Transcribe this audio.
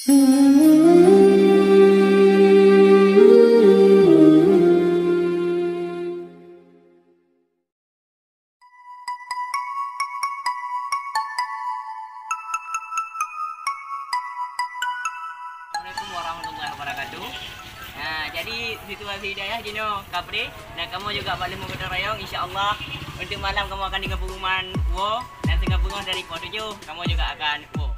Assalamualaikum warahmatullahi wabarakatuh. Nah, jadi situasi hidayah Jino Kapri dan kamu juga balik menggunakan Royong, insya-Allah untuk malam kamu akan dengan pengumuman wo dan setengah pengumuman dari pos 7 kamu juga akan wo.